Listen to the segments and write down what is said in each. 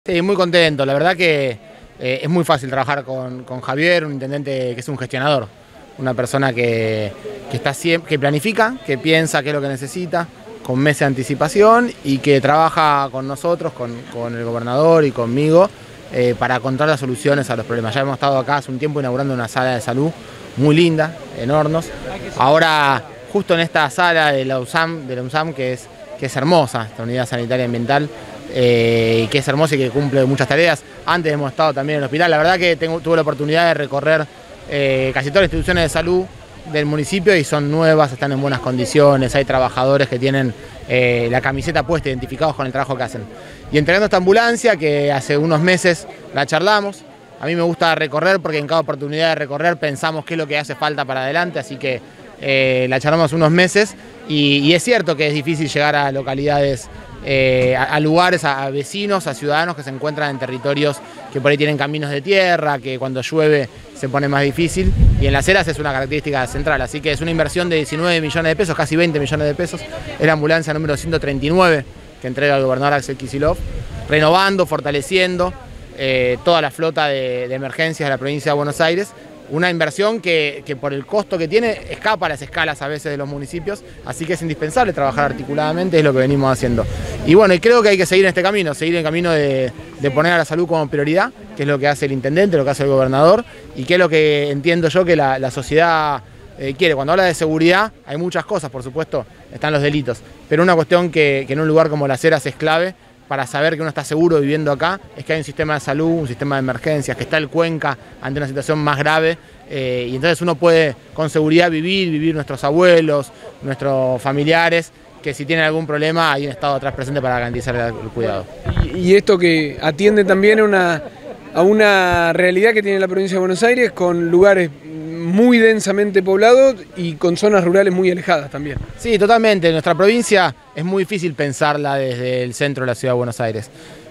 Sí, muy contento. La verdad que es muy fácil trabajar con Javier, un intendente que es un gestionador, una persona que está siempre, que planifica, que piensa qué es lo que necesita, con meses de anticipación y que trabaja con nosotros, con el gobernador y conmigo para encontrar las soluciones a los problemas. Ya hemos estado acá hace un tiempo inaugurando una sala de salud muy linda, en Hornos. Ahora, justo en esta sala de la UNSAM, que es hermosa, esta unidad sanitaria ambiental, que es hermosa y que cumple muchas tareas. Antes hemos estado también en el hospital. La verdad que tuve la oportunidad de recorrer casi todas las instituciones de salud del municipio y son nuevas, están en buenas condiciones, hay trabajadores que tienen la camiseta puesta, identificados con el trabajo que hacen. Y entregando esta ambulancia, que hace unos meses la charlamos, a mí me gusta recorrer porque en cada oportunidad de recorrer pensamos qué es lo que hace falta para adelante, así que la charlamos unos meses y es cierto que es difícil llegar a localidades, a lugares, a vecinos, a ciudadanos que se encuentran en territorios que por ahí tienen caminos de tierra, que cuando llueve se pone más difícil, y en Las Heras es una característica central, así que es una inversión de 19 millones de pesos, casi 20 millones de pesos, es la ambulancia número 139 que entrega el gobernador Axel Kicillof, renovando, fortaleciendo toda la flota de emergencias de la provincia de Buenos Aires. Una inversión que por el costo que tiene escapa a las escalas a veces de los municipios, así que es indispensable trabajar articuladamente, es lo que venimos haciendo. Y bueno, y creo que hay que seguir en este camino, seguir en el camino de poner a la salud como prioridad, que es lo que hace el intendente, lo que hace el gobernador, y que es lo que entiendo yo que la sociedad quiere. Cuando habla de seguridad hay muchas cosas, por supuesto, están los delitos, pero una cuestión que en un lugar como Las Heras es clave, para saber que uno está seguro viviendo acá, es que hay un sistema de salud, un sistema de emergencias, que está el Cuenca ante una situación más grave, y entonces uno puede con seguridad vivir nuestros abuelos, nuestros familiares, que si tienen algún problema hay un Estado atrás presente para garantizar el cuidado. Y esto que atiende también a una realidad que tiene la provincia de Buenos Aires, con lugares muy densamente poblados y con zonas rurales muy alejadas también. Sí, totalmente. Nuestra provincia es muy difícil pensarla desde el centro de la ciudad de Buenos Aires.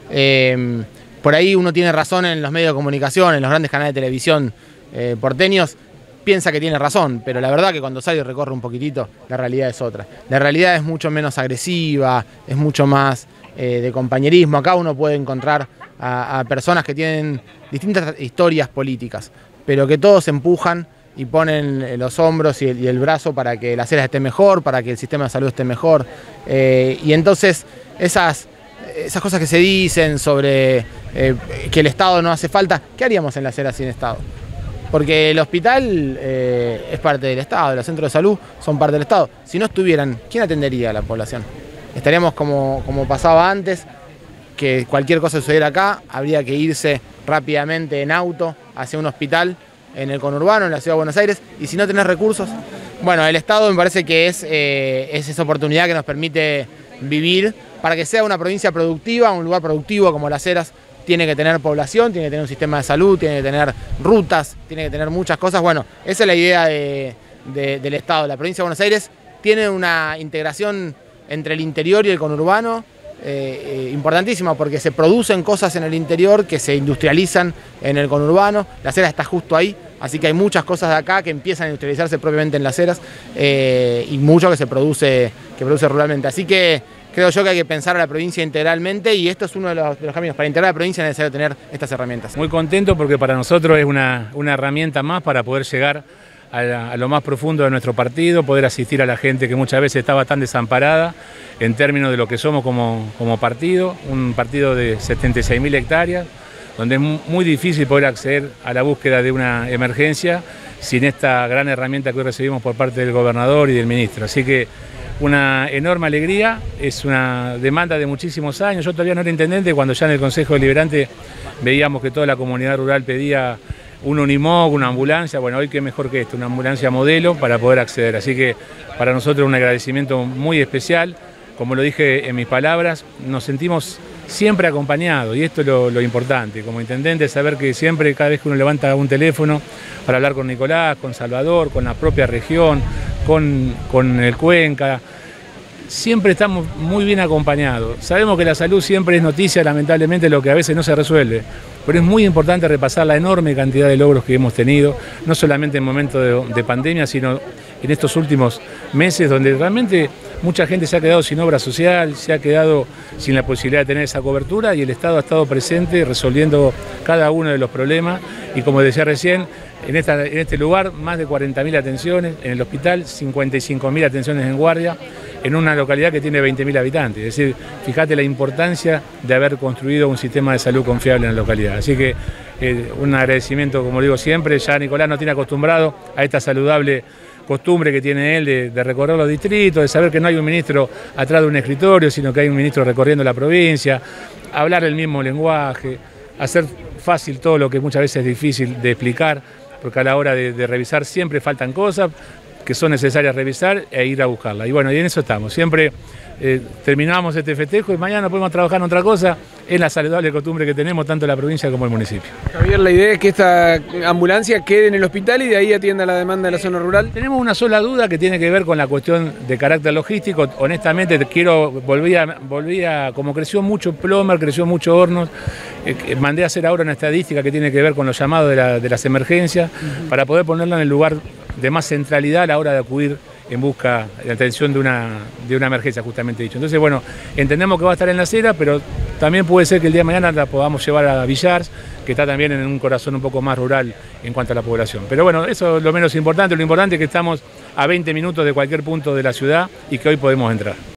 Por ahí uno tiene razón en los medios de comunicación, en los grandes canales de televisión porteños, piensa que tiene razón, pero la verdad que cuando sale y recorre un poquitito, la realidad es otra. La realidad es mucho menos agresiva, es mucho más de compañerismo. Acá uno puede encontrar a personas que tienen distintas historias políticas, pero que todos empujan y ponen los hombros y el brazo para que Las Heras esté mejor, para que el sistema de salud esté mejor. Y entonces esas cosas que se dicen sobre que el Estado no hace falta, ¿qué haríamos en Las Heras sin Estado? Porque el hospital es parte del Estado, los centros de salud son parte del Estado. Si no estuvieran, ¿quién atendería a la población? Estaríamos como pasaba antes, que cualquier cosa que sucediera acá, habría que irse rápidamente en auto hacia un hospital en el conurbano, en la ciudad de Buenos Aires, y si no tenés recursos, bueno, el Estado me parece que es esa oportunidad que nos permite vivir para que sea una provincia productiva, un lugar productivo como Las Heras. Tiene que tener población, tiene que tener un sistema de salud, tiene que tener rutas, tiene que tener muchas cosas. Bueno, esa es la idea del Estado. La provincia de Buenos Aires tiene una integración entre el interior y el conurbano importantísima, porque se producen cosas en el interior que se industrializan en el conurbano. Las Heras está justo ahí, así que hay muchas cosas de acá que empiezan a industrializarse propiamente en Las Heras y mucho que se produce ruralmente. Así que creo yo que hay que pensar a la provincia integralmente, y esto es uno de los caminos. Para integrar a la provincia es necesario tener estas herramientas. Muy contento porque para nosotros es una herramienta más para poder llegar a lo más profundo de nuestro partido, poder asistir a la gente que muchas veces estaba tan desamparada en términos de lo que somos como partido, un partido de 76.000 hectáreas, donde es muy difícil poder acceder a la búsqueda de una emergencia sin esta gran herramienta que hoy recibimos por parte del gobernador y del ministro. Así que una enorme alegría, es una demanda de muchísimos años. Yo todavía no era intendente cuando ya en el Consejo Deliberante veíamos que toda la comunidad rural pedía un Unimog, una ambulancia. Bueno, hoy qué mejor que esto, una ambulancia modelo para poder acceder. Así que para nosotros un agradecimiento muy especial. Como lo dije en mis palabras, nos sentimos siempre acompañados, y esto es lo importante. Como intendente, saber que siempre, cada vez que uno levanta un teléfono para hablar con Nicolás, con Salvador, con la propia región, con el Cuenca, siempre estamos muy bien acompañados. Sabemos que la salud siempre es noticia, lamentablemente, lo que a veces no se resuelve, pero es muy importante repasar la enorme cantidad de logros que hemos tenido, no solamente en momentos de pandemia, sino en estos últimos meses, donde realmente mucha gente se ha quedado sin obra social, se ha quedado sin la posibilidad de tener esa cobertura y el Estado ha estado presente resolviendo cada uno de los problemas y como decía recién, en este lugar más de 40.000 atenciones, en el hospital 55.000 atenciones en guardia, en una localidad que tiene 20.000 habitantes. Es decir, fíjate la importancia de haber construido un sistema de salud confiable en la localidad. Así que un agradecimiento, como digo siempre, ya Nicolás nos tiene acostumbrado a esta saludable costumbre que tiene él de recorrer los distritos, de saber que no hay un ministro atrás de un escritorio, sino que hay un ministro recorriendo la provincia, hablar el mismo lenguaje, hacer fácil todo lo que muchas veces es difícil de explicar, porque a la hora de revisar siempre faltan cosas que son necesarias revisar e ir a buscarlas. Y bueno, y en eso estamos. Siempre terminamos este festejo y mañana podemos trabajar en otra cosa, en la saludable costumbre que tenemos tanto la provincia como el municipio. Javier, la idea es que esta ambulancia quede en el hospital y de ahí atienda la demanda de la zona rural. Tenemos una sola duda que tiene que ver con la cuestión de carácter logístico. Honestamente, como creció mucho Plomer, creció mucho Hornos, mandé a hacer ahora una estadística que tiene que ver con los llamados de las emergencias, para poder ponerla en el lugar de más centralidad a la hora de acudir en busca de atención de una emergencia, justamente dicho. Entonces, bueno, entendemos que va a estar en La Cera, pero también puede ser que el día de mañana la podamos llevar a Villars, que está también en un corazón un poco más rural en cuanto a la población. Pero bueno, eso es lo menos importante. Lo importante es que estamos a 20 minutos de cualquier punto de la ciudad y que hoy podemos entrar.